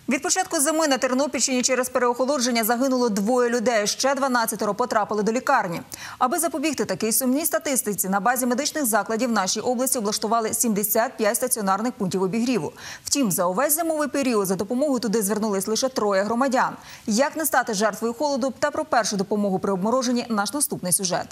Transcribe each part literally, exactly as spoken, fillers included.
Від початку зими на Тернопільщині через переохолодження загинуло двоє людей, ще дванадцятеро потрапили до лікарні. Аби запобігти такій сумній статистиці, на базі медичних закладів в нашій області облаштували сімдесят п'ять стаціонарних пунктів обігріву. Втім, за увесь зимовий період за допомогою туди звернулись лише троє громадян. Як не стати жертвою холоду та про першу допомогу при обмороженні – наш наступний сюжет.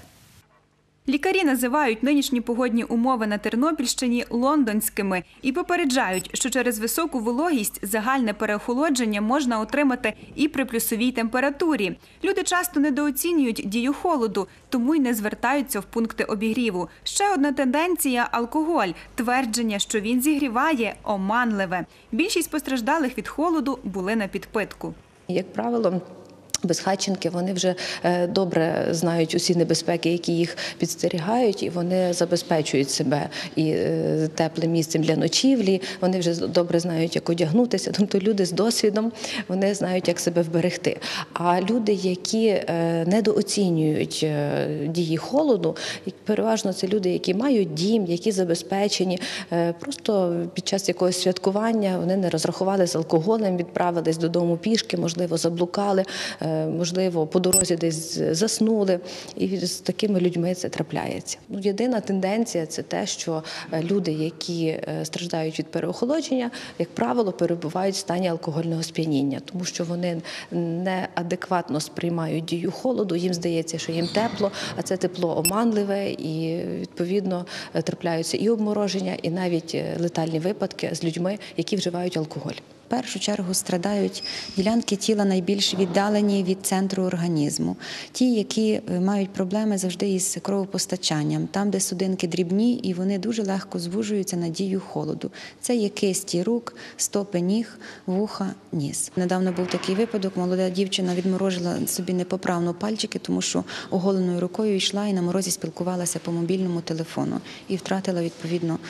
Лікарі називають нинішні погодні умови на Тернопільщині лондонськими і попереджають, що через високу вологість загальне переохолодження можна отримати і при плюсовій температурі. Люди часто недооцінюють дію холоду, тому й не звертаються в пункти обігріву. Ще одна тенденція – алкоголь. Твердження, що він зігріває – оманливе. Більшість постраждалих від холоду були на підпитку. Як правило, безхатченки, вони вже добре знають усі небезпеки, які їх підстерігають, і вони забезпечують себе і теплим місцем для ночівлі, вони вже добре знають, як одягнутися. Тобто люди з досвідом, вони знають, як себе вберегти. А люди, які недооцінюють дії холоду, переважно це люди, які мають дім, які забезпечені, просто під час якогось святкування вони не розрахували з алкоголем, відправились додому пішки, можливо, заблукали, можливо, по дорозі десь заснули, і з такими людьми це трапляється. Єдина тенденція – це те, що люди, які страждають від переохолодження, як правило, перебувають в стані алкогольного сп'яніння, тому що вони неадекватно сприймають дію холоду, їм здається, що їм тепло, а це тепло оманливе, і, відповідно, трапляються і обмороження, і навіть летальні випадки з людьми, які вживають алкоголь. В першу чергу страдають ділянки тіла найбільш віддалені від центру організму. Ті, які мають проблеми завжди із кровопостачанням, там, де судинки дрібні, і вони дуже легко звужуються на дію холоду. Це є кисті рук, стопи ніг, вуха, ніс. Недавно був такий випадок, молода дівчина відморожила собі непоправно пальчики, тому що оголеною рукою йшла і на морозі спілкувалася по мобільному телефону. І втратила, відповідно,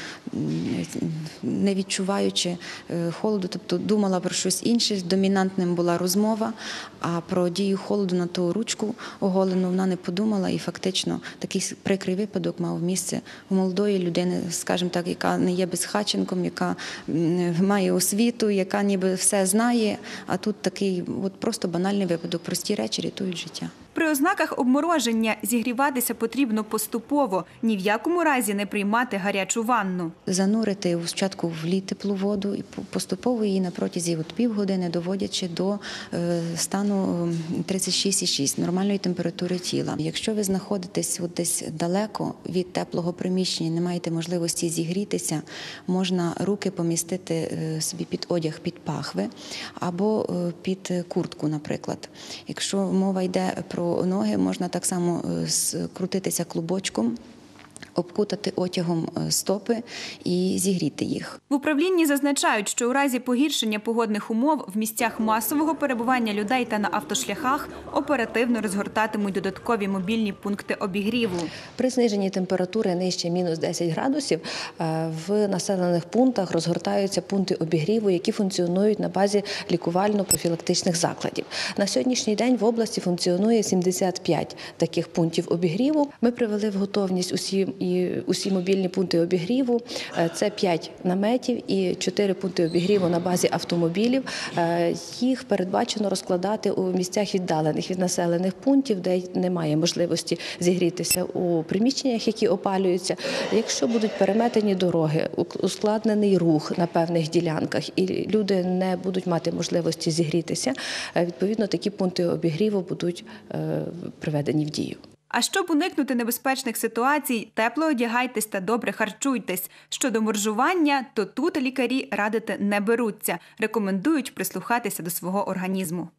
не відчуваючи холоду, тобто думала про щось інше, домінантним була розмова, а про дію холоду на ту ручку оголену вона не подумала, і фактично такий прикрий випадок мав місце у молодої людини, скажімо так, яка не є безхатченком, яка має освіту, яка ніби все знає, а тут такий от просто банальний випадок, прості речі рятують життя. При ознаках обмороження зігріватися потрібно поступово, ні в якому разі не приймати гарячу ванну. Занурити спочатку в лід теплу воду і поступово її на протязі от півгодини доводячи до стану тридцять шість і шість нормальної температури тіла. Якщо ви знаходитесь от десь далеко від теплого приміщення, не маєте можливості зігрітися, можна руки помістити собі під одяг, під пахви або під куртку, наприклад. Якщо мова йде про ноги, можна так само скрутитися клубочком, обкутати одягом стопи і зігріти їх. В управлінні зазначають, що у разі погіршення погодних умов в місцях масового перебування людей та на автошляхах оперативно розгортатимуть додаткові мобільні пункти обігріву. При зниженні температури нижче мінус десять градусів в населених пунктах розгортаються пункти обігріву, які функціонують на базі лікувально-профілактичних закладів. На сьогоднішній день в області функціонує сімдесят п'ять таких пунктів обігріву. Ми привели в готовність усі і усі мобільні пункти обігріву. Це п'ять наметів і чотири пункти обігріву на базі автомобілів. Їх передбачено розкладати у місцях віддалених від населених пунктів, де немає можливості зігрітися у приміщеннях, які опалюються. Якщо будуть переметені дороги, ускладнений рух на певних ділянках і люди не будуть мати можливості зігрітися, відповідно такі пункти обігріву будуть приведені в дію. А щоб уникнути небезпечних ситуацій, тепло одягайтесь та добре харчуйтесь. Щодо моржування, то тут лікарі радити не беруться. Рекомендують прислухатися до свого організму.